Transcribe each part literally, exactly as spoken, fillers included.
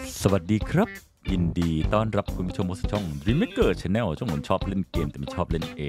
สวัสดีครับยินดีต้อนรับคุณผู้ชมสู่ช่อง Dreammaker Channel ช่องผมชอบเล่นเกมแต่ไม่ชอบเล่นเอง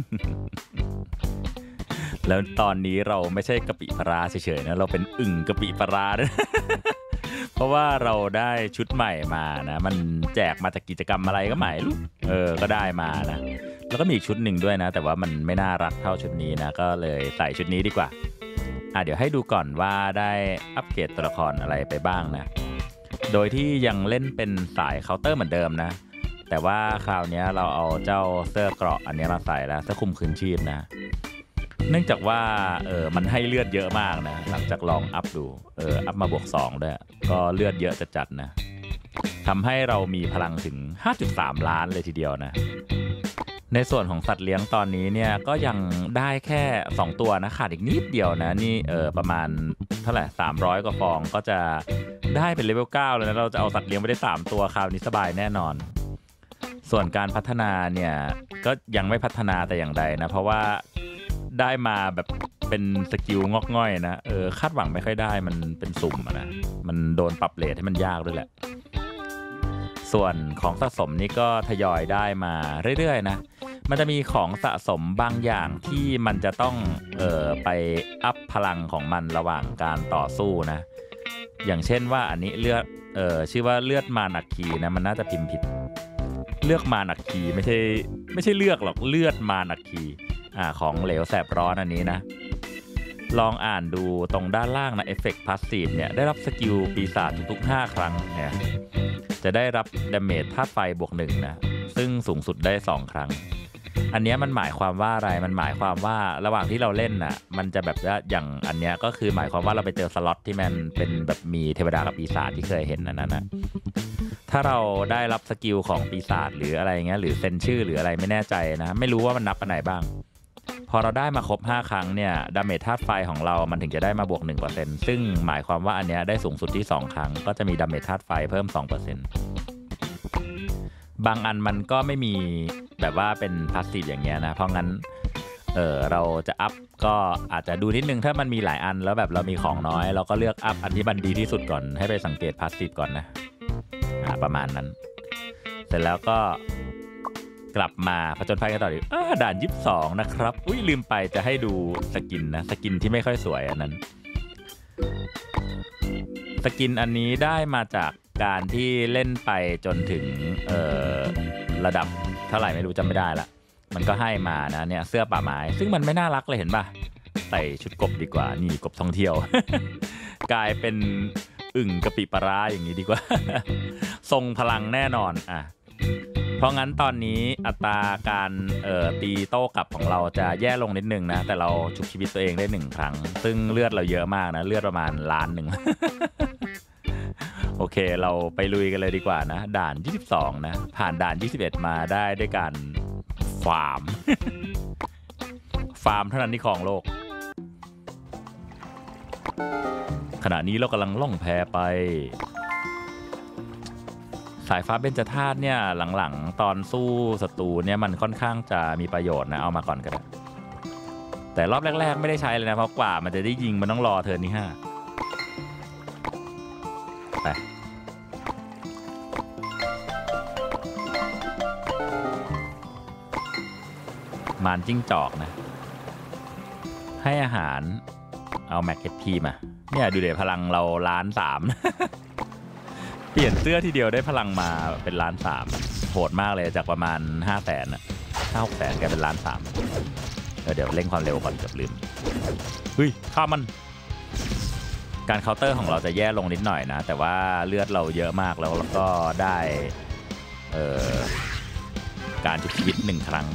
แล้วตอนนี้เราไม่ใช่กะปิปลาร้าเฉยๆนะเราเป็นอึ่งกะปิปลาร้านะ เพราะว่าเราได้ชุดใหม่มานะมันแจกมาจากกิจกรรมอะไรก็ไม่รู้เออก็ได้มานะแล้วก็มีอีกชุดหนึ่งด้วยนะแต่ว่ามันไม่น่ารักเท่าชุดนี้นะก็เลยใส่ชุดนี้ดีกว่าอ่ะเดี๋ยวให้ดูก่อนว่าได้อัปเกรดตัวละครอะไรไปบ้างนะโดยที่ยังเล่นเป็นสายเคาน์เตอร์เหมือนเดิมนะแต่ว่าคราวนี้เราเอาเจ้าเสื้อเกราะอันนี้มาใส่แล้วเสื้อคลุมคืนชีพนะเนื่องจากว่าเออมันให้เลือดเยอะมากนะหลังจากลองอัพดูเอออัพมาบวกสองด้วยก็เลือดเยอะจัดๆนะทำให้เรามีพลังถึง ห้าจุดสาม ล้านเลยทีเดียวนะในส่วนของสัตว์เลี้ยงตอนนี้เนี่ยก็ยังได้แค่สองตัวนะขาดอีกนิดเดียวนะนี่เออประมาณเท่าไหร่สามร้อยกว่าฟองก็จะได้เป็นเลเวลเก้าเลยนะเราจะเอาสัตว์เลี้ยงไปได้สามตัวคราวนี้สบายแน่นอนส่วนการพัฒนาเนี่ยก็ยังไม่พัฒนาแต่อย่างใดนะเพราะว่าได้มาแบบเป็นสกิลงอกง่อยนะเออคาดหวังไม่ค่อยได้มันเป็นสุ่มนะมันโดนปรับเรทให้มันยากด้วยแหละส่วนของสะสมนี่ก็ทยอยได้มาเรื่อยๆนะมันจะมีของสะสมบางอย่างที่มันจะต้องเอ่อไปอัพพลังของมันระหว่างการต่อสู้นะอย่างเช่นว่าอันนี้เลือดเอ่อชื่อว่าเลือดมานักคีนะมันน่าจะพิมพ์ผิดเลือกมานักคีไม่ใช่ไม่ใช่เลือกหรอกเลือดมานักคีอ่าของเหลวแสบร้อนอันนี้นะลองอ่านดูตรงด้านล่างนะเอฟเฟกต์พาสซีฟเนี่ยได้รับสกิลปีศาจทุกๆห้าครั้งเนี่ยจะได้รับดาเมจธาตุไฟบวกหนึ่งนะซึ่งสูงสุดได้สองครั้งอันนี้มันหมายความว่าอะไรมันหมายความว่าระหว่างที่เราเล่นน่ะมันจะแบบว่าอย่างอันนี้ก็คือหมายความว่าเราไปเจอสล็อตที่มันเป็นแบบมีเทวดากับปีศาจที่เคยเห็นนั่นนะถ้าเราได้รับสกิลของปีศาจหรืออะไรเงี้ยหรือเซ็นชื่อหรืออะไรไม่แน่ใจนะไม่รู้ว่ามันนับอันไหนบ้างพอเราได้มาครบห้าครั้งเนี่ยดาเมจธาตุไฟของเรามันถึงจะได้มาบวก หนึ่งเปอร์เซ็นต์ ซึ่งหมายความว่าอันนี้ได้สูงสุดที่สองครั้งก็จะมีดาเมจธาตุไฟเพิ่ม สองเปอร์เซ็นต์ บางอันมันก็ไม่มีแบบว่าเป็นพาสซีฟอย่างเงี้ยนะเพราะงั้นเออเราจะอัพก็อาจจะดูนิดนึงถ้ามันมีหลายอันแล้วแบบเรามีของน้อยเราก็เลือกอัพอันที่มันดีที่สุดก่อนให้ไปสังเกตพาสซีฟก่อนนะอ่าประมาณนั้นเสร็จแล้วก็กลับมาผจญภัยกันต่ออีกอ่าด่านยี่สิบสองนะครับอุ้ยลืมไปจะให้ดูสกินนะสกินที่ไม่ค่อยสวยอันนั้นสกินอันนี้ได้มาจากการที่เล่นไปจนถึงเอ่อระดับเท่าไหร่ไม่รู้จำไม่ได้ละมันก็ให้มานะเนี่ยเสื้อป่าไม้ซึ่งมันไม่น่ารักเลยเห็นป่ะใส่ชุดกบดีกว่านี่กบท่องเที่ยว กลายเป็นอึ่งกะปิปลาร้าอย่างนี้ดีกว่า ทรงพลังแน่นอนอ่ะเพราะงั้นตอนนี้อัตราการเอ่อตีโต้กลับของเราจะแย่ลงนิดนึงนะแต่เราชุบชีวิตตัวเองได้หนึ่งครั้งซึ่งเลือดเราเยอะมากนะเลือดประมาณล้านหนึ่ง โอเคเราไปลุยกันเลยดีกว่านะด่านยี่สิบสองนะผ่านด่านยี่สิบเอ็ดมาได้ด้วยการฟาร์ม ฟาร์มเท่านั้นที่ของโลกขณะนี้เรากำลังล่องแพไปสายฟ้าเบญจธาตุเนี่ยหลังๆตอนสู้ศัตรูเนี่ยมันค่อนข้างจะมีประโยชน์นะเอามาก่อนก็ได้แต่รอบแรกๆไม่ได้ใช้เลยนะเพราะกว่ามันจะได้ยิงมันต้องรอเทิร์นที่ห้าไปมารจิ้งจอกนะให้อาหารเอาแม็กเก็ตพีมาเนี่ยดูเดี๋ยวพลังเราล้านสาม เปลี่ยนเสื้อทีเดียวได้พลังมาเป็นล้านสามโหดมากเลยจากประมาณห้าแสนอะห้าหกแสนกลายเป็นล้านสามเดี๋ยวเร่งความเร็วก่อนเกือบลืมเฮ้ยข้ามันการเคาน์เตอร์ของเราจะแย่ลงนิดหน่อยนะแต่ว่าเลือดเราเยอะมากแล้วแล้วก็ได้เอ่อการชุบชีวิตหนึ่งครั้ง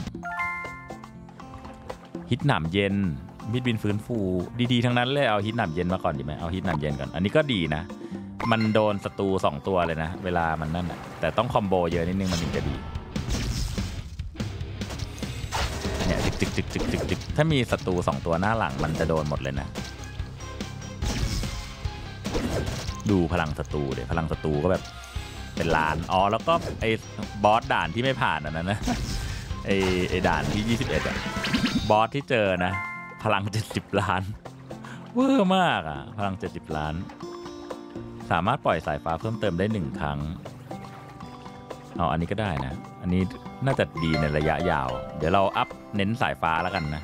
ฮิตหนามเย็นมิดบินฟื้นฟูดีๆทั้งนั้นเลยเอาฮิตหนามเย็นมาก่อนดีไหมเอาฮิตหนามเย็นก่อนอันนี้ก็ดีนะมันโดนศัตรูสองตัวเลยนะเวลามันนั่นแหละแต่ต้องคอมโบเยอะนิดนึงมันถึงจะดีเนี่ยจึกจึกจึกจึกจึกจึกถ้ามีศัตรูสองตัวหน้าหลังมันจะโดนหมดเลยนะดูพลังศัตรูเดี๋ยวพลังศัตรูก็แบบเป็นล้านอ๋อแล้วก็ไอ้บอสด่านที่ไม่ผ่านอันนั้นนะไอ้ไอ้ด่านที่ยี่สิบเอ็ดอะบอสที่เจอนะพลังเจ็ดสิบล้านเวอร์มากอะพลังเจ็ดสิบล้านสามารถปล่อยสายฟ้าเพิ่มเติมได้หนึ่งครั้งเอาอันนี้ก็ได้นะอันนี้น่าจะดีในระยะยาวเดี๋ยวเราอัพเน้นสายฟ้าแล้วกันนะ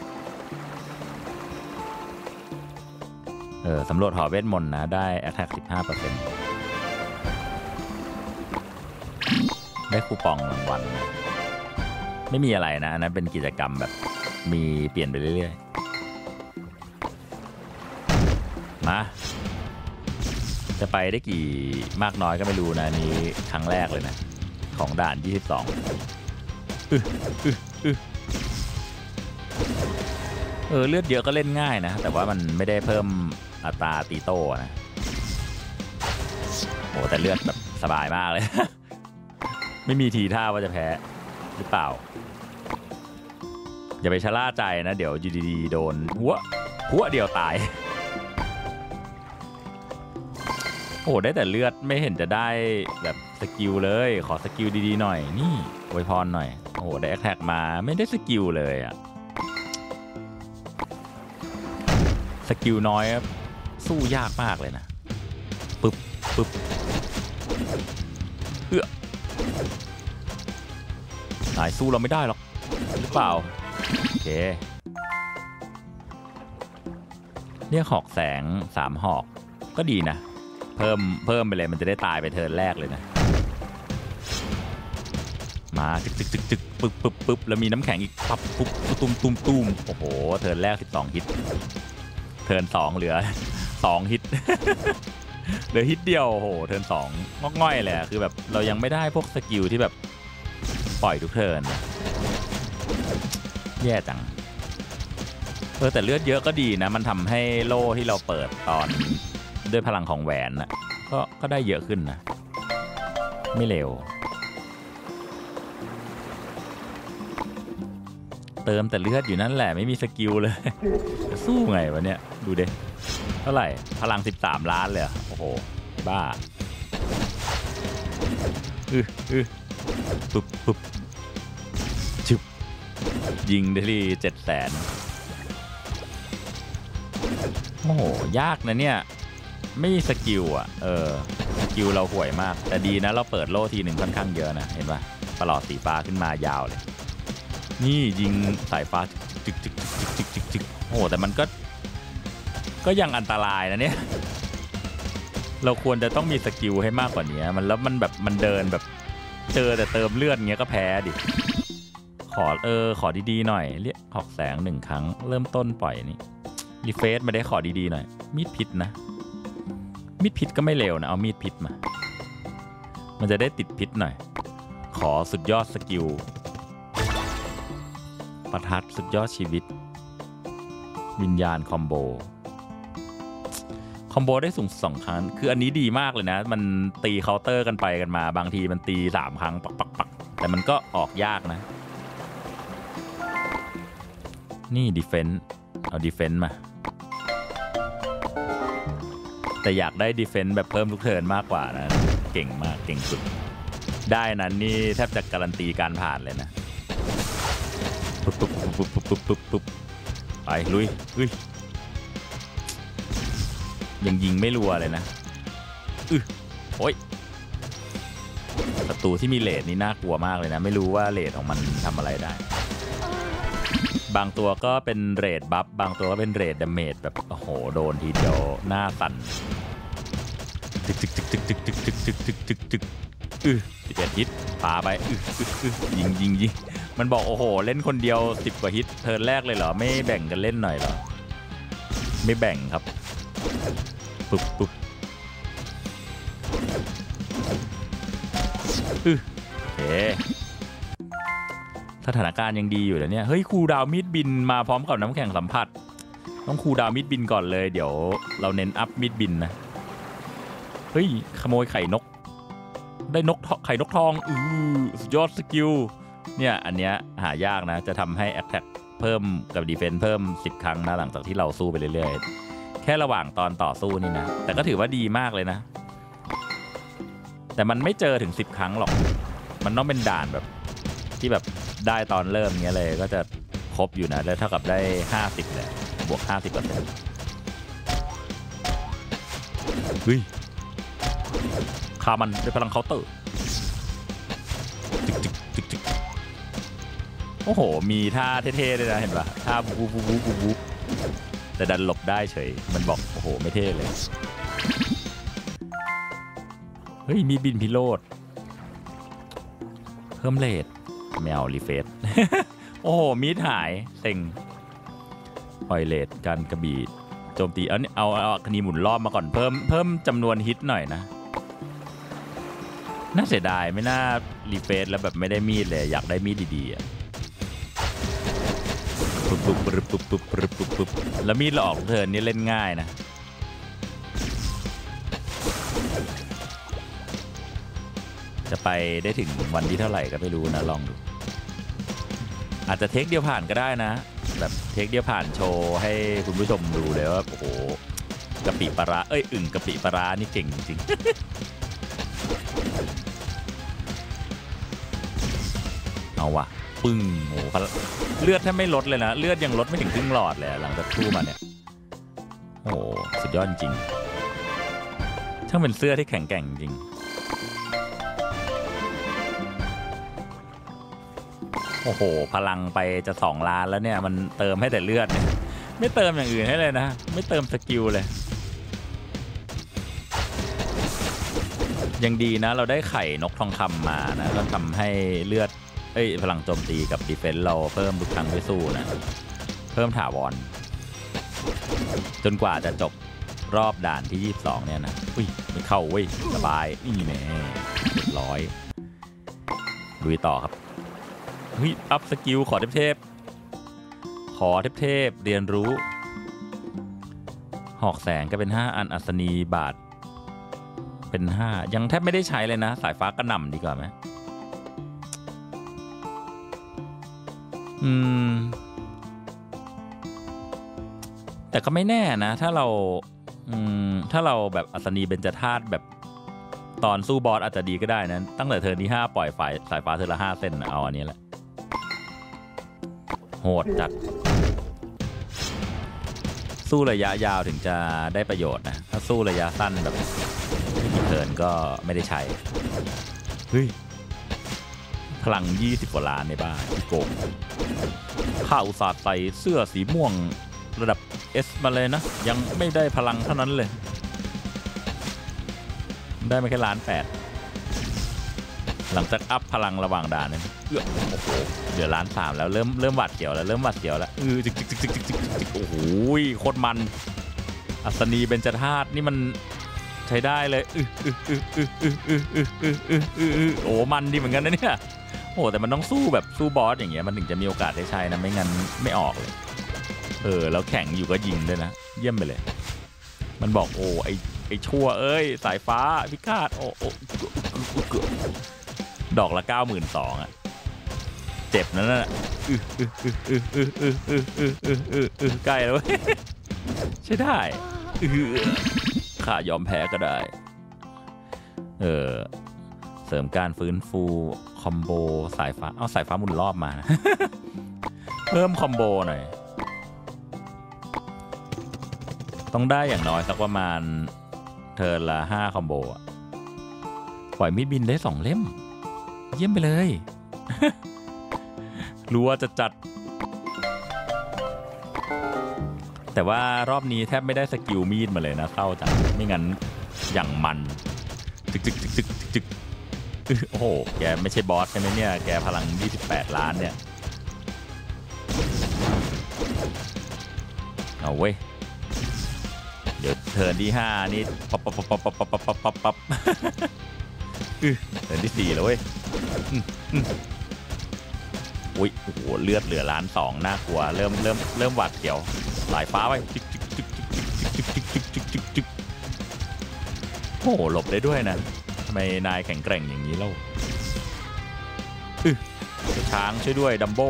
เออสำรวจหอเวทมนต์นะได้ Attack สิบห้าเปอร์เซ็นต์ ได้คูปองรางวัลนะไม่มีอะไรนะนะเป็นกิจกรรมแบบมีเปลี่ยนไปเรื่อยๆมาจะไปได้กี่มากน้อยก็ไม่รู้นะนี้ครั้งแรกเลยนะของด่านยี่สิบสองอึอึอึเออเลือดเยอะก็เล่นง่ายนะแต่ว่ามันไม่ได้เพิ่มอัตราตีโต้นะโหแต่เลือดแบบสบายมากเลย ไม่มีทีท่าว่าจะแพ้หรือเปล่าอย่าไปชะล่าใจนะเดี๋ยวอยู่ดีๆโดนหัวหัวเดียวตายโอ้ได้แต่เลือดไม่เห็นจะได้แบบสกิลเลยขอสกิลดีๆหน่อยนี่อวยพรหน่อยโอ้ได้แอคแท็กมาไม่ได้สกิลเลยอะสกิลน้อยสู้ยากมากเลยนะปึ๊บปึ๊บเอื้อนายสู้เราไม่ได้หรอกหรือเปล่าโอเคเรียกหอกแสงสามหอกก็ดีนะเพิ่มเพิ่มไปเลยมันจะได้ตายไปเทิร์นแรกเลยนะมาจึกจึกจึกจึกปึ๊บปึ๊บปึ๊บแล้วมีน้ำแข็งอีกปั๊บปุ๊บตุ้มตุ้มตุ้มโอ้โหเทิร์นแรกสิบสองฮิตเทิร์นสองเหลือสองฮิตเหลือฮิตเดียวโอ้โหเทิร์นสองงอกง่อยเลยคือแบบเรายังไม่ได้พวกสกิลที่แบบปล่อยทุกเทิร์นแย่จังเออแต่เลือดเยอะก็ดีนะมันทำให้โล่ที่เราเปิดตอนด้วยพลังของแหวนนะก็ก็ได้เยอะขึ้นนะไม่เร็วเติมแต่เลือดอยู่นั่นแหละไม่มีสกิลเลยสู้ไงวะเนี่ยดูเด้เท่าไหร่พลังสิบสามล้านเลยโอ้โหบ้าอืออือปุ๊บปุ๊บชุบยิงได้ที่เจ็ดแสนโอ้โหยากนะเนี่ยไม่มีสกิลอ่ะเออสกิลเราห่วยมากแต่ดีนะเราเปิดโล่ทีหนึ่งค่อนข้างเยอะนะเห็นป่ะปลอดสีฟ้าขึ้นมายาวเลยนี่ยิงสายฟ้าจึกจึกจึกจึกจึกจึกโอ้แต่มันก็ก็ยังอันตรายนะเนี่ยเราควรจะต้องมีสกิลให้มากกว่านี้มันแล้วมันแบบมันเดินแบบเจอแต่เติมเลือดเงี้ยก็แพ้ดิขอเออขอดีๆหน่อยเรียกหอกแสงหนึ่งครั้งเริ่มต้นปล่อยนี่รีเฟซมาได้ขอดีๆหน่อยมีดพิษนะมีดพิษก็ไม่เร็วนะเอามีดพิษมามันจะได้ติดพิษหน่อยขอสุดยอดสกิลประทัดสุดยอดชีวิตวิญญาณคอมโบคอมโบได้สูงสองครั้งคืออันนี้ดีมากเลยนะมันตีเคาน์เตอร์กันไปกันมาบางทีมันตีสามครั้งปักปักปักแต่มันก็ออกยากนะนี่ดีเฟนส์เอาดีเฟนส์มาแต่อยากได้ดีเฟนส์แบบเพิ่มทุกเทิร์นมากกว่านะเก่งมากเก่งสุดได้นั้นนี่แทบจะการันตีการผ่านเลยนะปุ๊บปุ๊บปุ๊บปุ๊บปุ๊บปุ๊บปุ๊บไปลุยอุ้ยยังยิงไม่รัวเลยนะอือโอ้ยศัตรูที่มีเลดนี่น่ากลัวมากเลยนะไม่รู้ว่าเลดของมันทำอะไรได้บางตัวก็เป็นเรดบัฟบางตัวก็เป็นเรดดาเมจแบบโอ้โหโดนทีเดียวหน้าสั่นจึกจึกจึกจึกจึกจึกจึกจึกจึกจึกจึกอือสิบเอ็ดฮิตปาไปอืออือยิงยิงยิงมันบอกโอ้โหเล่นคนเดียวสิบกว่าฮิตเทิร์นแรกเลยเหรอไม่แบ่งกันเล่นหน่อยเหรอไม่แบ่งครับปุ๊บปุ๊บอือโอเคสถานการณ์ยังดีอยู่แล้วเนี่ยเฮ้ยครูดาวมีดบินมาพร้อมกับน้ำแข็งสัมผัสต้องครูดาวมีดบินก่อนเลยเดี๋ยวเราเน้นอัพมีดบินนะเฮ้ยขโมยไข่นกได้นกไข่นกทองอือสุดยอดสกิลเนี่ยอันเนี้ยหายากนะจะทำให้แอคแท็กเพิ่มกับดีเฟนส์เพิ่มสิบครั้งนะหลังจากที่เราสู้ไปเรื่อยๆแค่ระหว่างตอนต่อสู้นี่นะแต่ก็ถือว่าดีมากเลยนะแต่มันไม่เจอถึงสิบครั้งหรอกมันต้องเป็นด่านแบบที่แบบได้ตอนเริ่มเงี้ยเลยก็จะครบอยู่นะแล้วเท่ากับได้ห้าสิบเลยบวก ห้าสิบเปอร์เซ็นต์ เฮ้ยฆ่ามันด้วยพลังเคาน์เตอร์จึกจึกจึกจึกโอ้โหมีท่าเท่ๆเลยนะเห็นปะท่าบูบูบูบูบูแต่ดันหลบได้เฉยมันบอกโอ้โหไม่เท่เลยเฮ้ยมีบินพิโรธเพิ่มเลทแมวรีเฟซ โอ้โหมีดหายเซ็งปล่อยเลทการกระบี่โจมตีเอาเอาเอาคณีหมุนรอบมาก่อนเพิ่มเพิ่มจำนวนฮิตหน่อยนะน่าเสียดายไม่น่ารีเฟซแล้วแบบไม่ได้มีดเลยอยากได้มีดดีๆอ่ะปุ๊บปุ๊บปุ๊บปุ๊บปุ๊บปุ๊บปุ๊บปุ๊บแล้วมีดเราออกเทิร์นนี่เล่นง่ายนะจะไปได้ถึงวันที่เท่าไหร่ก็ไม่รู้นะลองดูอาจจะเทคเดียวผ่านก็ได้นะแบบเทคเดียวผ่านโชว์ให้คุณผู้ชมดูเลยว่าโอ้โหกะปิปลาร้าเอ้ยอึ่งกะปิปลาร้านี่เก่งจริงเอาวะปึ้งโอ้โหเลือดแทบไม่ลดเลยนะเลือดยังลดไม่ถึงครึ่งหลอดเลยหลังจากสู้มาเนี่ยโอ้สุดยอดจริงช่างเป็นเสื้อที่แข็งแกร่งจริงโอ้โหพลังไปจะสองล้านแล้วเนี่ยมันเติมให้แต่เลือดเนี่ยไม่เติมอย่างอื่นให้เลยนะไม่เติมสกิลเลยยังดีนะเราได้ไข่นกทองคำมานะก็ทำให้เลือดเอ้ยพลังโจมตีกับดีเฟนส์เราเพิ่มทุกครั้งที่สู้นะเพิ่มถาวรจนกว่าจะจบรอบด่านที่ยี่สิบสองเนี่ยนะอุ้ยไม่เข้าเว้ยสบายนี่แน่เรียบร้อยลุยต่อครับเฮ้ยอัพสกิลขอเทพๆขอเทพๆเรียนรู้หอกแสงก็เป็นห้าอันอัศนีบาทเป็นห้ายังแทบไม่ได้ใช้เลยนะสายฟ้ากระหน่ำดีกว่าไหมอืมแต่ก็ไม่แน่นะถ้าเราอืมถ้าเราแบบอัศนีเบญจธาตุแบบตอนสู้บอสอาจจะดีก็ได้นะตั้งแต่เธอที่ห้าปล่อยฝ่ายสายฟ้าเธอละห้าเส้นเอาอันนี้แหละโหดจัดสู้ระยะยาวถึงจะได้ประโยชน์นะถ้าสู้ระยะสั้นแบบไม่กี่เทิร์นก็ไม่ได้ใช้เฮ้ยพลังยี่สิบกว่าล้านในบ้านที่โกงข้าอุตส่าห์ใส่เสื้อสีม่วงระดับ S มาเลยนะยังไม่ได้พลังเท่านั้นเลยได้ไม่แค่ล้านแปดหลังจากอัพพลังระหว่างด่านเนี่ยเออโอ้โหเหลือล้านสามแล้วเริ่มเริ่มหวาดเสียวแล้วเริ่มหวาดเสียวแล้วเออจิกจิกจิกจิกจิกจิกโอ้โหโคตรมันอัศนีเบญจธาตุนี่มันใช้ได้เลยอืออืออืออืออืออืออืออืออืออือโอ้มันดีเหมือนกันนะเนี่ยโอ้แต่มันต้องสู้แบบสู้บอสอย่างเงี้ยมันถึงจะมีโอกาสได้ใช้นะไม่งั้นไม่ออกเลยเออแล้วแข่งอยู่ก็ยิงด้วยนะเยี่ยมไปเลยมันบอกโอ้ไอไอชั่วเอ้ยสายฟ้าพิฆาตโอ้โอ้ดอกละเก้าหมื่นสองอ่ะเจ็บนั่นน่ะอืออืออืออืออืออืออืออืออืออืออือใกล้แล้วใช่ได้อือข้ายอมแพ้ก็ได้เออเสริมการฟื้นฟูคอมโบสายฟ้าเอาสายฟ้าหมุนรอบมาเพิ่มคอมโบหน่อยต้องได้อย่างน้อยสักประมาณเทิร์นละห้าคอมโบอ่ะปล่อยมีดบินได้สองเล่มเยี่ยมไปเลย รู้ว่าจะจัดแต่ว่ารอบนี้แทบไม่ได้สกิลมีดมาเลยนะเศร้าจังไม่งั้นอย่างมันจึกจึกจึกจึกจึกโอ้โหแกไม่ใช่บอสใช่ไหมเนี่ยแกพลังยี่สิบแปดล้านเนี่ยเอาเว้ยเดี๋ยวเทิร์นที่ห้านี่ปั๊บปั๊บปั๊บปั๊บปั๊บปั๊บปั๊บปั๊บอือเทิร์นที่สี่แล้วเว้ยอุ้ยโอ้โหเลือดเหลือล้านสองน่ากลัวเริ่มเริ่มเริ่มหวาดเสียวสายฟ้าไปจิกจิกจิกจิกจิกจิกจิกจิกจิกจิกโอ้โหหลบได้ด้วยนะทำไมนายแข็งแกร่งอย่างนี้เล่าอือช้างช่วยด้วยดัมโบ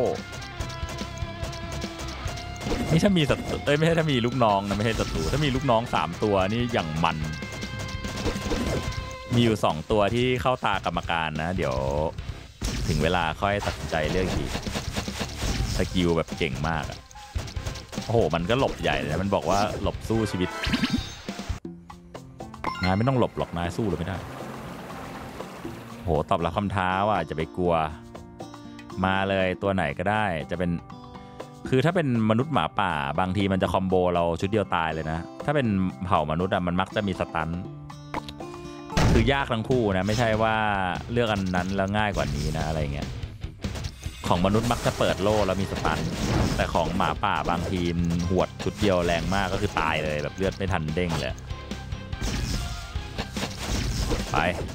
นี่ถ้ามีศัตรูเอ้ยไม่ใช่ถ้ามีลูกน้องนะไม่ใช่ศัตรูถ้ามีลูกน้องสามตัวนี่อย่างมันมีอยู่สองตัวที่เข้าตากรรมการนะเดี๋ยวถึงเวลาค่อยตัดสินใจเลือกทีสกิลแบบเก่งมากอะโอ้โหมันก็หลบใหญ่เลยมันบอกว่าหลบสู้ชีวิตนายไม่ต้องหลบหรอกนายสู้เลยไม่ได้ตอบรับคำท้าว่ะจะไปกลัวมาเลยตัวไหนก็ได้จะเป็นคือถ้าเป็นมนุษย์หมาป่าบางทีมันจะคอมโบเราชุดเดียวตายเลยนะถ้าเป็นเผ่ามนุษย์อะมันมักจะมีสตันคือยากทั้งคู่นะไม่ใช่ว่าเลือกอันนั้นแล้วง่ายกว่านี้นะอะไรเงี้ยของมนุษย์มักจะเปิดโล่แล้วมีสตันแต่ของหมาป่าบางทีมหวดชุดเดียวแรงมากก็คือตายเลยแบบเลือดไม่ทันเด้งเลยไป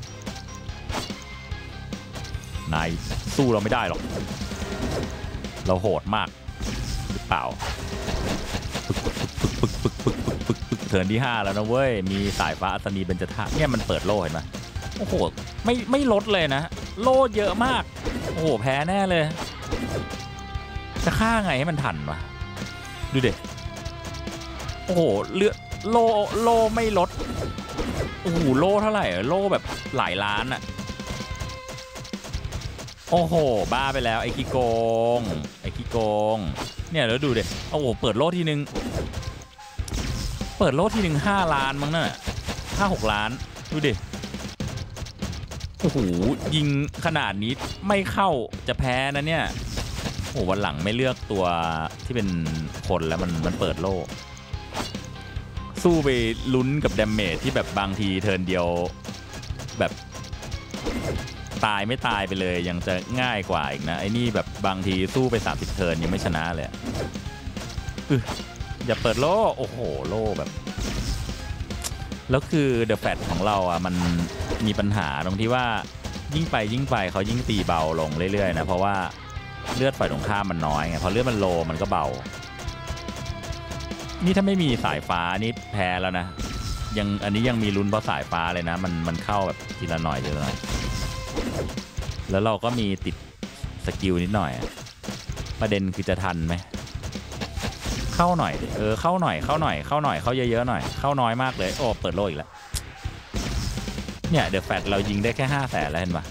นายสู้เราไม่ได้หรอกเราโหดมากหรือเปล่าปึกปึกปึกปึกปึกปึกปึกปึกเทิร์นที่ห้าแล้วนะเว้ยมีสายฟ้าอัศนีเบญจธาตุเนี่ยมันเปิดโล่เห็นไหมโอ้โหไม่ไม่ลดเลยนะโล่เยอะมากโอ้โหแพ้แน่เลยจะฆ่าไงให้มันทันวะดูเด็โอ้โหเลือดโล่โล่ไม่ลดโอ้โหโล่เท่าไหร่โล่แบบหลายล้านอะโอ้โหบ้าไปแล้วไอ้ขี้โกงไอ้ขี้โกงเนี่ยแล้วดูเด็โอ้โหเปิดโล่ทีนึงเปิดโล่ทีนึงห้าล้านมั้งน่ะห้าหกล้านดูดิโอ้โหยิงขนาดนี้ไม่เข้าจะแพ้นะเนี่ยโอ้วันหลังไม่เลือกตัวที่เป็นคนแล้วมันมันเปิดโล่สู้ไปลุ้นกับดาเมจที่แบบบางทีเทิร์นเดียวแบบตายไม่ตายไปเลยยังจะง่ายกว่าอีกนะไอ้นี่แบบบางทีสู้ไปสามสิบเทิร์นยังไม่ชนะเลยอย่าเปิดโล่โอ้โหโล่แบบแล้วคือเดอะแฟตของเราอ่ะมันมีปัญหาตรงที่ว่ายิ่งไปยิ่งไปเขายิ่งตีเบาลงเรื่อยๆนะเพราะว่าเลือดฝ่ายตรงข้ามมันน้อยไงพอเลือดมันโลมันก็เบานี่ถ้าไม่มีสายฟ้านี่แพ้แล้วนะยังอันนี้ยังมีลุ้นเพราะสายฟ้าเลยนะมันมันเข้าแบบทีละหน่อยทีละหน่อยแล้วเราก็มีติดสกิลนิดหน่อยประเด็นคือจะทันไหมเข้าหน่อยเออเข้าหน่อยเข้าหน่อยเข้าหน่อยเข้าเยอะๆหน่อยเข้าน้อยมากเลยโอ้เปิดโลกอีกแล้วเนี่ยเดอะแฟตเรายิงได้แค่ห้าแสนแล้วเห็นปะ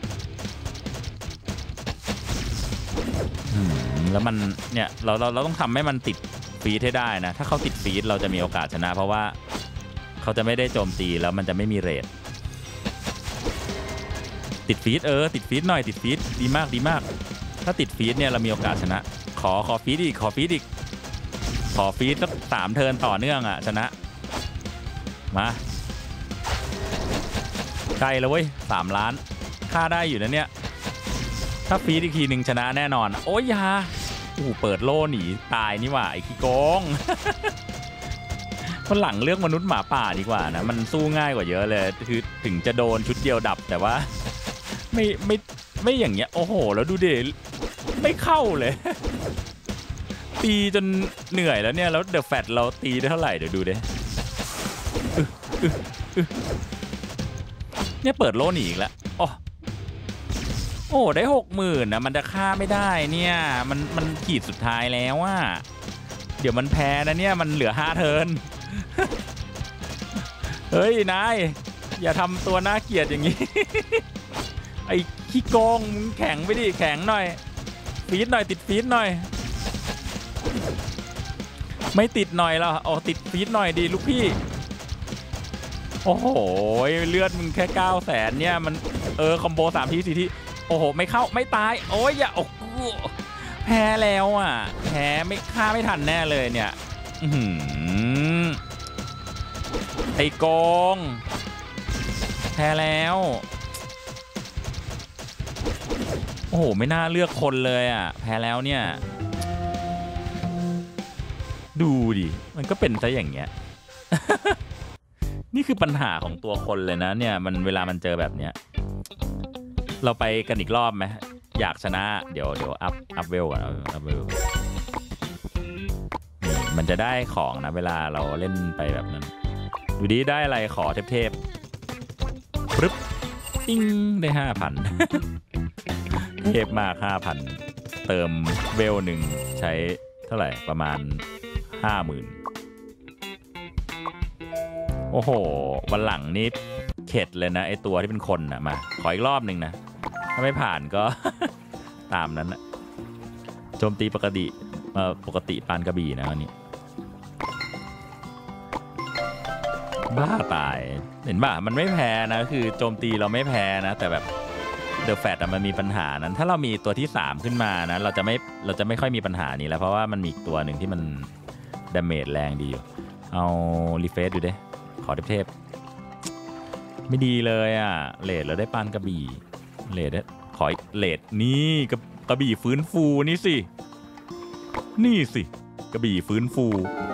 แล้วมันเนี่ยเราเราเราต้องทำให้มันติดฟีดให้ได้นะถ้าเขาติดฟีดเราจะมีโอกาสชนะเพราะว่าเขาจะไม่ได้โจมตีแล้วมันจะไม่มีเรทติดฟีดเออติดฟีดหน่อยติดฟีดดีมากดีมากถ้าติดฟีดเนี่ยเรามีโอกาสชนะขอขอฟีดอีกขอฟีดอีกขอฟีดสักสามเทิร์นต่อเนื่องอ่ะชนะมาใกล้แล้วเว้ยสามล้านค่าได้อยู่นะเนี่ยถ้าฟีดอีกทีหนึ่งชนะแน่นอนโอ้ยยาโอ้เปิดโล่หนีตายนี่หว่าไอ้ขี้โกงคนหลังเลือกมนุษย์หมาป่าดีกว่านะมันสู้ง่ายกว่าเยอะเลยคือถึงจะโดนชุดเดียวดับแต่ว่าไม่ไม่ไม่อย่างเงี้ยโอ้โหแล้วดูเดไม่เข้าเลยตีจนเหนื่อยแล้วเนี่ยแล้วเดอะแฟตเราตีได้เท่าไหร่เดี๋ยวดูเด้เนี่ยเปิดโล่หนีอีกแล้วโอ้โอ้ได้หกหมื่นนะมันจะฆ่าไม่ได้เนี่ยมันมันขีดสุดท้ายแล้วว่าเดี๋ยวมันแพ้นะเนี่ยมันเหลือห้าเทิร์นเฮ้ยนายอย่าทำตัวน่าเกลียดอย่างนี้ไอ้ขี้โกงมึงแข็งไปดิแข็งหน่อยฟีดหน่อยติดฟีดหน่อยไม่ติดหน่อยแล้วอ๋อติดฟีดหน่อยดีลูกพี่โอ้โหเลือดมึงแค่เก้าแสนเนี่ยมันเออคอมโบสามทีสี่ทีโอ้โหไม่เข้าไม่ตายโอ้ยอย่าโอ้แพ้แล้วอ่ะแพ้ไม่ฆ่าไม่ทันแน่เลยเนี่ยไอ้โกงแพ้แล้วโอ้โหไม่น่าเลือกคนเลยอ่ะแพ้แล้วเนี่ยดูดิมันก็เป็นซะอย่างเงี้ย นี่คือปัญหาของตัวคนเลยนะเนี่ยมันเวลามันเจอแบบเนี้ยเราไปกันอีกรอบไหมอยากชนะเดี๋ยวเดี๋ยวอัพอัพเวลก่อนอัพเวลมันจะได้ของนะเวลาเราเล่นไปแบบนั้นดูดิได้อะไรขอเทพๆปึ๊บปิ้งได้ห้าพัน เทพมากห้าพันเติมเวลหนึ่งใช้เท่าไหร่ประมาณห้าหมื่นโอ้โหวันหลังนี้เข็ดเลยนะไอตัวที่เป็นคนนะมาขออีกรอบหนึ่งนะถ้าไม่ผ่านก็ ตามนั้นนะโจมตีปกติเอ่อปกติปานกระบี่นะวันนี้บ้าตายเห็นป่ะมันไม่แพ้นะคือโจมตีเราไม่แพ้นะแต่แบบเดอะแฟตมันมีปัญหานั้นถ้าเรามีตัวที่สามขึ้นมานะเราจะไม่เราจะไม่ค่อยมีปัญหานี้แล้วเพราะว่ามันมีอีกตัวหนึ่งที่มันดาเมจแรงดีอยู่เอารีเฟซดูดิขอเทพๆไม่ดีเลยอ่ะเลดเราได้ปานกระบี่เลดขอเลดนี่กระกระบี่ฟื้นฟูนี่สินี่สิกระบี่ฟื้นฟู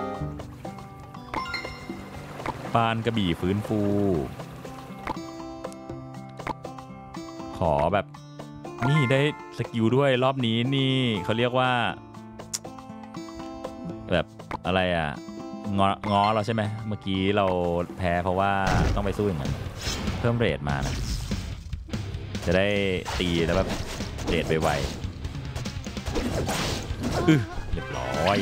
ปานกระบี่ฟื้นฟูขอแบบนี่ได้สกิลด้วยรอบนี้นี่เขาเรียกว่าแบบอะไรอ่ะงองอเราใช่ไหมเมื่อกี้เราแพ้เพราะว่าต้องไปสู้อย่างนั้นเพิ่มเรทมานะจะได้ตีแล้วแบบเรทไวๆอื้อเรียบร้อย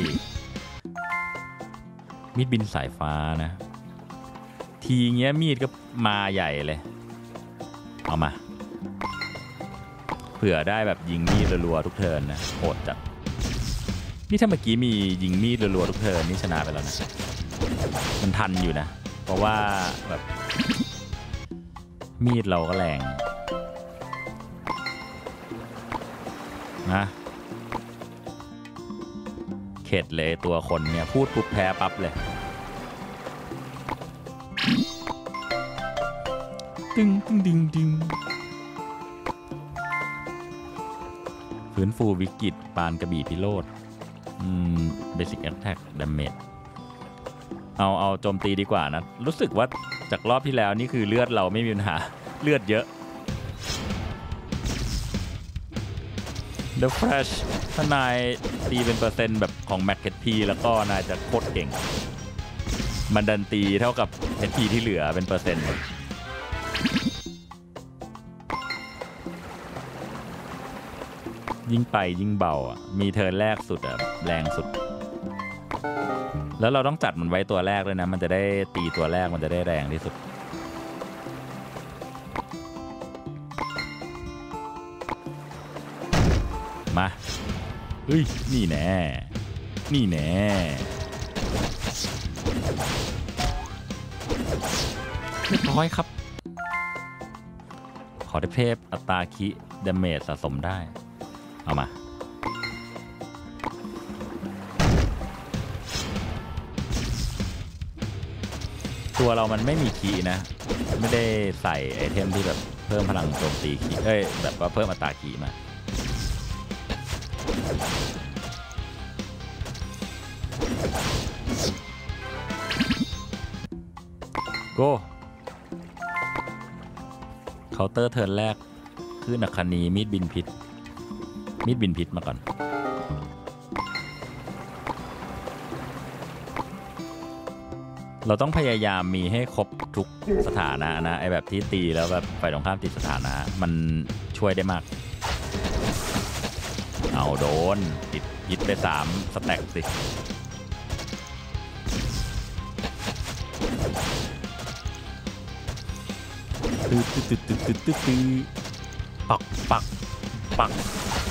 มีดบินสายฟ้านะทีเงี้ยมีดก็มาใหญ่เลยเอามาเผื่อได้แบบยิงมีดรัวๆทุกเทิร์นนะโหดจัดนี่ถ้าเมื่อกี้มียิงมีดรัวๆทุกเทิร์นนี่ชนะไปแล้วนะมันทันอยู่นะเพราะว่าแบบมีดเราก็แรงนะเข็ดเลยตัวคนเนี่ยพูดปุ๊บแพ้ปั๊บเลยตึงตึงดึงดึงฟื้นฟูวิกฤตปานกระบี่พิโรธอืมเบสิกแอคแท็กดาเมจเอาเอาโจมตีดีกว่านะรู้สึกว่าจากรอบที่แล้วนี่คือเลือดเราไม่มีปัญหาเลือดเยอะ The Flash ถ้านายตีเป็นเปอร์เซ็นต์แบบของ Max เอช พี แล้วก็นายจะโคตรเก่งมันดันตีเท่ากับ เอช พี ที่เหลือเป็นเปอร์เซ็นต์ยิ่งไปยิ่งเบาอ่ะมีเทิร์นแรกสุดอ่ะแรงสุดแล้วเราต้องจัดมันไว้ตัวแรกเลยนะมันจะได้ตีตัวแรกมันจะได้แรงที่สุดมาเฮ้ยนี่แน่นี่แน่เรียบร้อยครับขอได้เพฟอัตราคิดาเมจสะสมได้เอามาตัวเรามันไม่มีคีย์นะไม่ได้ใส่ไอเทมที่แบบเพิ่มพลังโจมตีคีย์เอ้ยแบบว่าเพิ่มอัตราคีย์มาโก้เคาน์เตอร์เทิร์นแรกคือนักคณีมีดบินพิษมีดบินพิษมาก่อนเราต้องพยายามมีให้ครบทุกสถานะนะไอแบบที่ตีแล้วแบบฝ่ายตรงข้ามติดสถานะมันช่วยได้มากเอาโดนติดพิษไปสามสแต็กสิตื้อตื้อตื้อตื้อตื้อตื้อปักปักปัก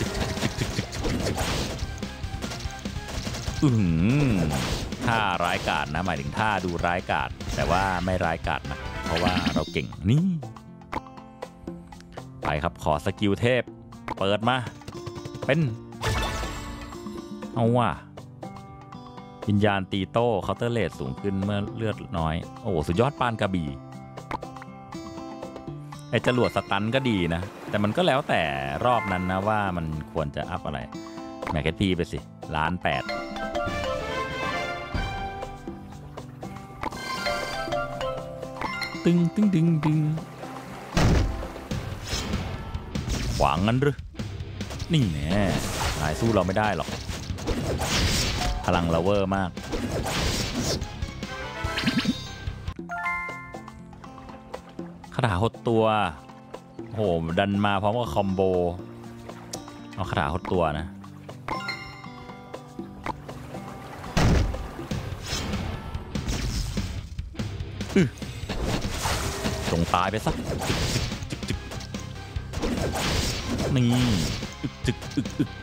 อืมท่าร้ายกาจนะหมายถึงท่าดูร้ายกาจแต่ว่าไม่ร้ายกาจนะเพราะว่าเราเก่งนี่ไปครับขอสกิลเทพเปิดมาเป็นเอาว่ะวิญญาณตีโต้เคาน์เตอร์เรทสูงขึ้นเมื่อเลือดน้อยโอ้สุดยอดปานกระบี่ไอจรวดสตันก็ดีนะแต่มันก็แล้วแต่รอบนั้นนะว่ามันควรจะอัพอะไรแมคเก็ตพีไปสิล้านแปดตึงตึงดึงดึงขวางงั้นหรือนี่แน่นายสู้เราไม่ได้หรอกพลังเราเวอร์มากคาถาหดตัวโหดันมาพร้อมกับคอมโบเอาคาถาหดตัวนะจงตายไปซะนี่อึกจึกอึกอึก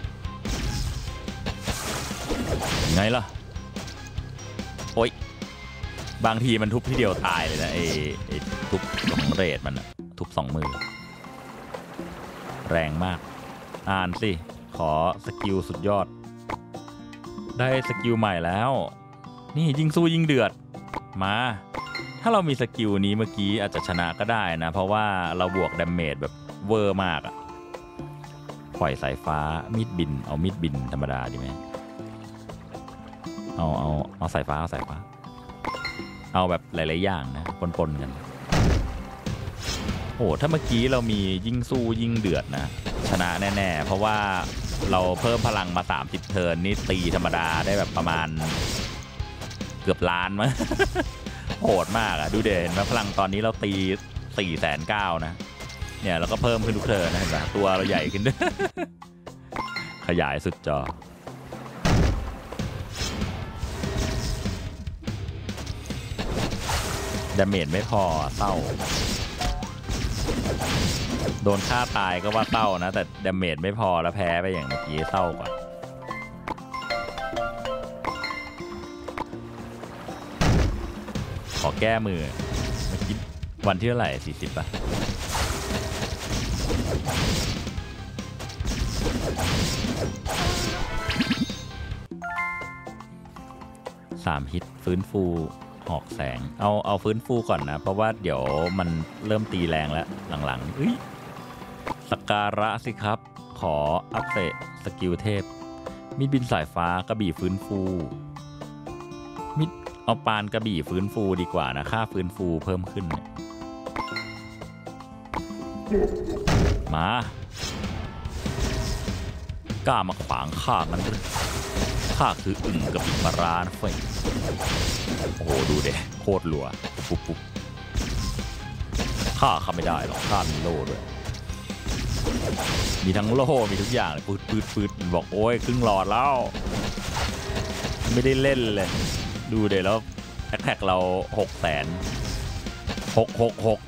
ไงล่ะโอ๊ยบางทีมันทุบที่เดียวตายเลยนะไอ้ไอ้ทุบสองเรทมันทุบสองมือแรงมากอ่านสิขอสกิลสุดยอดได้สกิลใหม่แล้วนี่ยิงสู้ยิงเดือดมาถ้าเรามีสกิลนี้เมื่อกี้อาจจะชนะก็ได้นะเพราะว่าเราบวกดาเมจแบบเวอร์มากอะปล่อยสายฟ้ามีดบินเอามีดบินธรรมดาดีไหมเอาเอาเอาสายฟ้าเอาสายฟ้าเอาแบบหลายๆอย่างนะปนๆกันโอ้ถ้าเมื่อกี้เรามียิ่งสู้ยิ่งเดือดนะชนะแน่ๆเพราะว่าเราเพิ่มพลังมาสามสิบเทิร์นนี่ตีธรรมดาได้แบบประมาณเกือบล้านมั้ง โหดมากอะดูเด่นพลังตอนนี้เราตีสี่แสนเก้านะเนี่ยเราก็เพิ่มขึ้นทุกเทิร์นนะเห็นไหมตัวเราใหญ่ขึ้น ขยายสุดจอดาเมจไม่พอเศร้าโดนฆ่าตายก็ว่าเศร้านะแต่ดาเมจไม่พอแล้วแพ้ไปอย่างเมื่อกี้เศร้ากว่าขอแก้มือเมื่อกี้วันที่เท่าไหร่สี่สิบป่ะสามฮิตฟื้นฟูหอกแสงเอาเอาฟื้นฟูก่อนนะเพราะว่าเดี๋ยวมันเริ่มตีแรงแล้วหลังๆเอ้ยสการะสิครับขออัพเดตสกิลเทพมีดบินสายฟ้ากระบี่ฟื้นฟูมิดเอาปานกระบี่ฟื้นฟูดีกว่านะค่าฟื้นฟูเพิ่มขึ้นมากล้ามาขวางข้ามันข้าคืออึ่งกระบี่ปลาร้านะเฟ้ยโอ้โหดูเด็โคตรรัวปุ๊บปุ๊บข้าข้าไม่ได้หรอกข้ามีโล่ด้วยมีทั้งโล่มีทุกอย่างปืดปืดปืดบอกโอ้ยครึ่งหลอดแล้วไม่ได้เล่นเลยดูเด็แล้วแอคแท็กเราหกแสนหกหกหก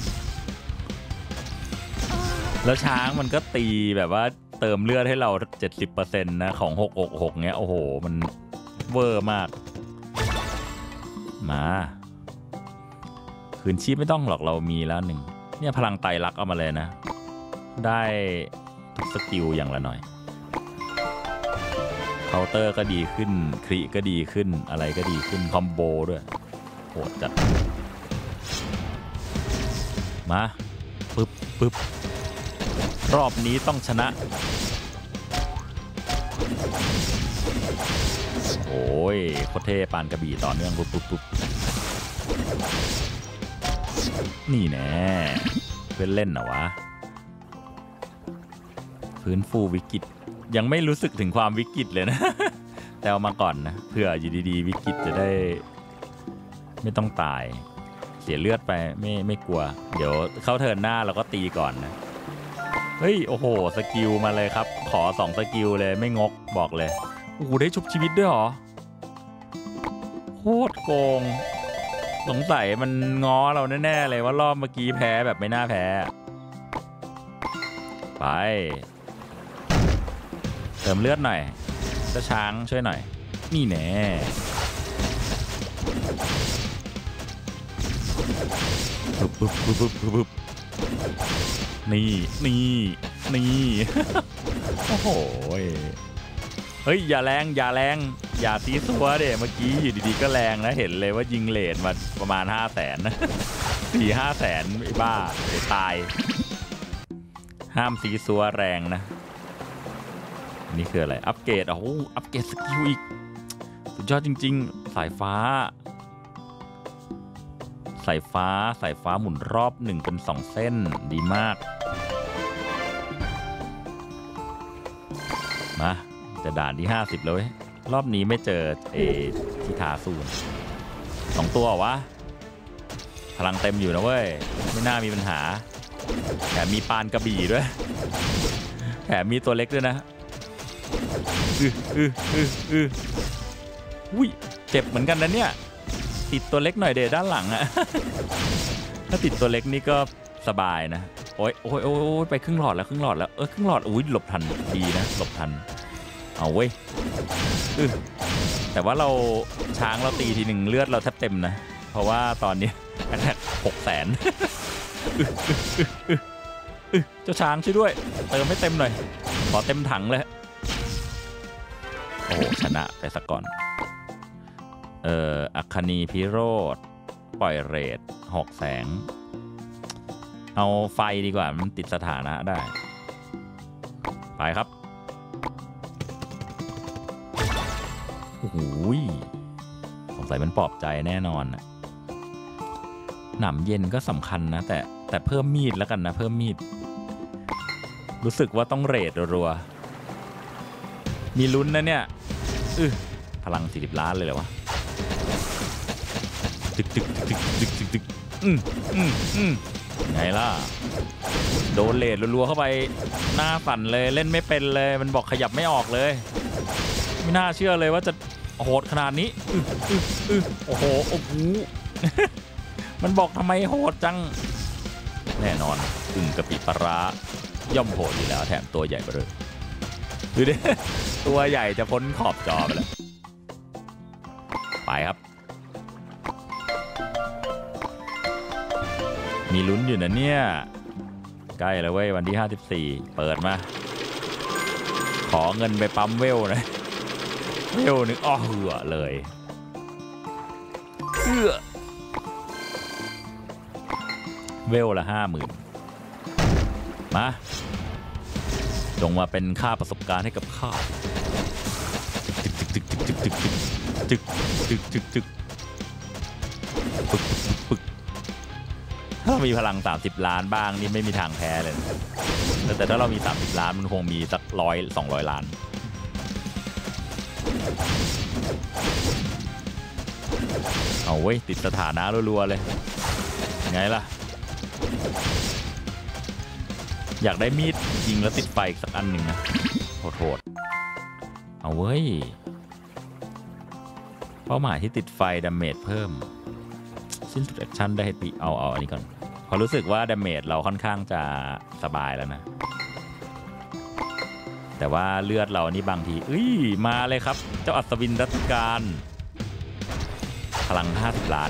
แล้วช้างมันก็ตีแบบว่าเติมเลือดให้เรา เจ็ดสิบเปอร์เซ็นต์ นะของหกหกหกเนี้ยโอ้โหมันเวอร์มากมาคืนชีพไม่ต้องหรอกเรามีแล้วหนึ่งเนี่ยพลังไตรลักษณ์เอามาเลยนะได้ทุกสกิลอย่างละหน่อยเคาน์เตอร์ก็ดีขึ้นคริก็ดีขึ้นอะไรก็ดีขึ้นคอมโบด้วยโหดจัดมาปึ๊บปึ๊บรอบนี้ต้องชนะโอ้ยโคตรเท่ปานกระบี่ต่อเนื่องปุ๊บปุ๊บปุ๊บนี่แน่เพื่อนเล่นเหรอวะฟื้นฟูวิกฤตยังไม่รู้สึกถึงความวิกฤตเลยนะ แต่เอามาก่อนนะเพื่ออยู่ดีๆวิกฤตจะได้ไม่ต้องตายเสียเลือดไปไม่ไม่กลัวเดี๋ยวเข้าเทิร์นหน้าเราก็ตีก่อนนะเฮ้ยโอ้โหสกิลมาเลยครับขอสองสกิลเลยไม่งกบอกเลยโอ้โหได้ชุบชีวิตด้วยเหรอโคตรโกงสงสัยมันง้อเราแน่ๆเลยว่ารอบเมื่อกี้แพ้แบบไม่น่าแพ้ไปเติมเลือดหน่อยเจ้าช้างช่วยหน่อยนี่แน่ปุ๊บปุ๊บปุ๊บปุ๊บปุ๊บนี่นี่นี่ โอ้โหเฮ้ยอย่าแรงอย่าแรงอย่าซีซัวเด็เมื่อกี้อยู่ดีๆก็แรงนะเห็นเลยว่ายิงเลทมาประมาณห้าแสนนะสี่ห้าแสนไอ้บ้าเดี๋ยวตายห้ามซีซัวแรงนะนี่คืออะไรอัปเกรดโอ้โหอัปเกรดสกิลอีกสุดยอดจริงๆสายฟ้าสายฟ้าสายฟ้าหมุนรอบหนึ่งเป็นสองเส้นดีมากมาจะด่านที่ห้าสิบแล้วเว้ยรอบนี้ไม่เจอเอที่ทาสูนสองตัววะพลังเต็มอยู่นะเว้ยไม่น่ามีปัญหาแถมมีปานกระบี่ด้วยแถมมีตัวเล็กด้วยนะอืออืออืออืออุ้ยเจ็บเหมือนกันนะเนี่ยติดตัวเล็กหน่อยเดด้านหลังอะถ้าติดตัวเล็กนี่ก็สบายนะโอ้ยโอ้ยโอ้ยไปครึ่งหลอดแล้วครึ่งหลอดแล้วเออครึ่งหลอดอุ้ยหลบทันดีนะหลบทันเอาเว้ยอือแต่ว่าเราช้างเราตีทีหนึ่งเลือดเราแทบเต็มนะเพราะว่าตอนนี้แอทแทกหกแสนเออเจ้าช้างช่วยด้วยเติมให้เต็มหน่อยขอเต็มถังเลยโอ้โหชนะไปสักก่อนเอ่ออัคคณีพิโรธปล่อยเรทหกแสงเอาไฟดีกว่ามันติดสถานะได้ไปครับโอ้โหสงสัยมันปลอบใจแน่นอนนะหนำเย็นก็สำคัญนะแต่แต่เพิ่มมีดแล้วกันนะเพิ่มมีดรู้สึกว่าต้องเรทรัวๆมีลุ้นนะเนี่ยอื้อพลังสี่สิบล้านเลยเหรอวะตึกตึกตึกตึกตึกตึกอืมอืมอืมไงล่ะโดนเรทรัวๆเข้าไปหน้าสั่นเลยเล่นไม่เป็นเลยมันบอกขยับไม่ออกเลยไม่น่าเชื่อเลยว่าจะโหดขนาดนี้อื้ออื้ออื้อโอ้โหโอ้โหมันบอกทำไมโหดจังแน่นอนอึ่งกะปิปลาร้าย่อมโหดอยู่แล้วแถมตัวใหญ่ไปเลยดูดิตัวใหญ่จะพ้นขอบจอไปแล้วไปครับมีลุ้นอยู่นะเนี่ยใกล้แล้วเว้ยวันที่ห้าสิบสี่เปิดมาขอเงินไปปั๊มเวลนะเวลนึงอ้อเหือเลยเอื้อเวลละห้าหมื่นมาจงมาเป็นค่าประสบการณ์ให้กับข้าจึกจึกจึกจึกจึกจึกจึกจึกจึกปึกปึกปึกถ้าเรามีพลังสามสิบล้านบ้างนี่ไม่มีทางแพ้เลยแต่ถ้าเรามีสามสิบล้านมันคงมีสักร้อยสองร้อยล้านเอาเว้ยติดสถานะรัวๆเลยไงล่ะอยากได้มีดยิงแล้วติดไฟอีกสักอันหนึ่งนะโหดๆเอาเว้ยเป้าหมายที่ติดไฟดาเมจเพิ่มสิ้นสุดแอคชั่นได้ให้ปีเอาเอาอันนี้ก่อนพอรู้สึกว่าดาเมจเราค่อนข้างจะสบายแล้วนะแต่ว่าเลือดเรานี่บางทีอุ้ยมาเลยครับเจ้าอัศวินรัตการพลังห้าสิบล้าน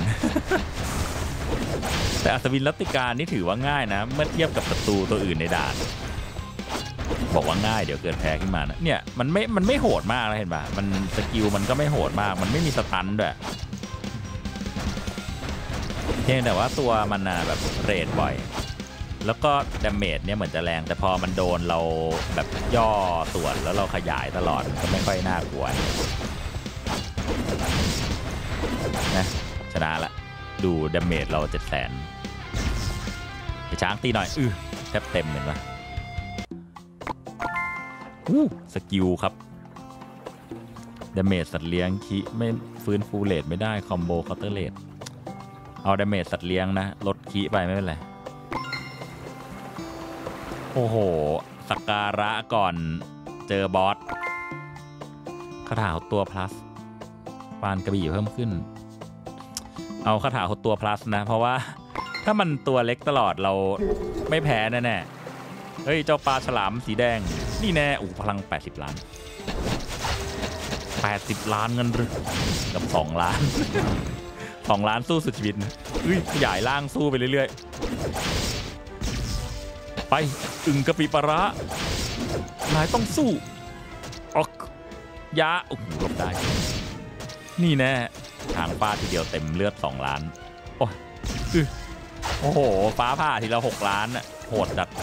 แต่อัศวินรัตติการนี่ถือว่าง่ายนะเมื่อเทียบกับศัตรูตัวอื่นในด่านบอกว่าง่ายเดี๋ยวเกิดแพ้ขึ้นมานะเนี่ยมันไม่มันไม่โหดมากนะเห็นป่ะมันสกิลมันก็ไม่โหดมากมันไม่มีสตันด้วยเพียงแต่ว่าตัวมันนะแบบเรทบ่อยแล้วก็ดาเมจเนี่ยเหมือนจะแรงแต่พอมันโดนเราแบบย่อส่วนแล้วเราขยายตลอดก็ไม่ค่อยน่ากลัวนะชนะละดูดาเมจเราเจ็ดแสนไอ้ช้างตีหน่อยอื้อแทบเต็มเลยนะอู้สกิลครับดาเมจสัตว์เลี้ยงคิไม่ฟื้นฟูเลทไม่ได้คอมโบเคาน์เตอร์เลทเอาดาเมจสัตว์เลี้ยงนะลดคิไปไม่เป็นไรโอ้โหสักการะก่อนเจอบอสคาถาตัว plus ปานกระบี่เพิ่มขึ้นเอาคาถาหดตัว plus นะเพราะว่าถ้ามันตัวเล็กตลอดเราไม่แพ้แน่ๆเฮ้ยเจ้าปลาฉลามสีแดงนี่แน่อู้พลังแปดสิบล้านแปดสิบล้านเงินหรือกับสองล้านสองล้านสู้สุดชีวิตเฮ้ยขยายร่างสู้ไปเรื่อยๆไปอึ่งกะปิปลาร้านายต้องสู้ออกยาโอ้โหหลบได้นี่แน่ทางฟาดทีเดียวเต็มเลือดสองล้านโอ้ยโอ้โหฟ้าผ่าทีละหกล้านน่ะโหดจัด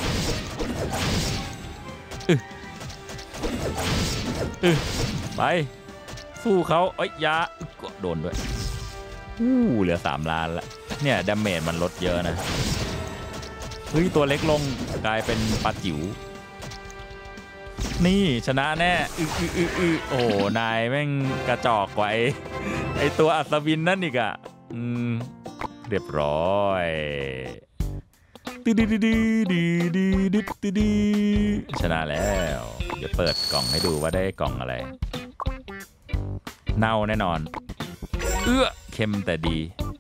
ไปสู้เขาเอ้ยยาก็โดนด้วยอู้เหลือสามล้านละเนี่ยดาเมจมันลดเยอะนะเฮ้ยตัวเล็กลงกลายเป็นปลาจิ๋วนี่ชนะแน่อืออืออืออือโอ้นายแม่งกระจอกไว้ไอตัวอัศวินนั่นอีกอ่ะอืมเรียบร้อยดีดีดีดีดีดีดีดีชนะแล้วเดี๋ยวเปิดกล่องให้ดูว่าได้กล่องอะไรเน่าแน่นอนเอื้อเค็มแต่ดี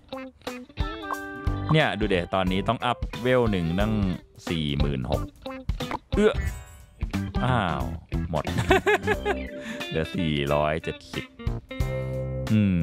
เนี่ยดูเดี๋ยวตอนนี้ต้องอัพเวลหนึ่งตั้งสี่หมื่นหกเอื้ออ้าวหมด เหลือสี่ร้อยเจ็ดสิบอืม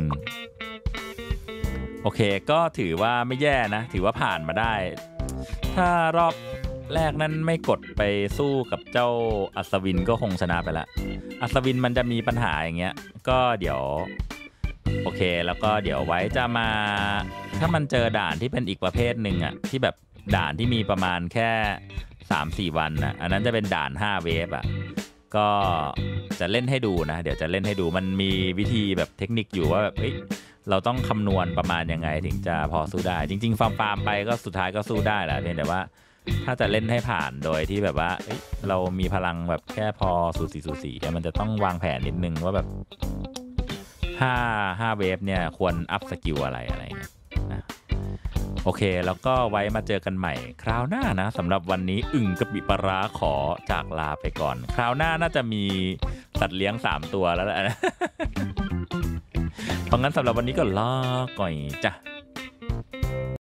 โอเคก็ถือว่าไม่แย่นะถือว่าผ่านมาได้ถ้ารอบแรกนั้นไม่กดไปสู้กับเจ้าอัศวินก็คงชนะไปละอัศวินมันจะมีปัญหาอย่างเงี้ยก็เดี๋ยวโอเคแล้วก็เดี๋ยวไว้จะมาถ้ามันเจอด่านที่เป็นอีกประเภทหนึ่งอ่ะที่แบบด่านที่มีประมาณแค่ สามสี่ วันนะอันนั้นจะเป็นด่านห้าเวฟอ่ะก็จะเล่นให้ดูนะเดี๋ยวจะเล่นให้ดูมันมีวิธีแบบเทคนิคอยู่ว่าแบบเฮ้ยเราต้องคำนวณประมาณยังไงถึงจะพอสู้ได้จริงๆฟาร์มฟาร์มไปก็สุดท้ายก็สู้ได้แหละเพียงแต่ว่าถ้าจะเล่นให้ผ่านโดยที่แบบว่าเอ้ยเรามีพลังแบบแค่พอสูสีสูสีมันจะต้องวางแผนนิดนึงว่าแบบห้า ห้าเวฟเนี่ยควรอัพสกิลอะไรอะไรเงี้ยนะโอเคแล้วก็ไว้มาเจอกันใหม่คราวหน้านะสำหรับวันนี้อึ่งกะปิปลาร้าขอจากลาไปก่อนคราวหน้าน่าจะมีสัตว์เลี้ยงสามตัวแล้วแหละ เพราะงั้นสำหรับวันนี้ก็ลาก่อยจ้ะ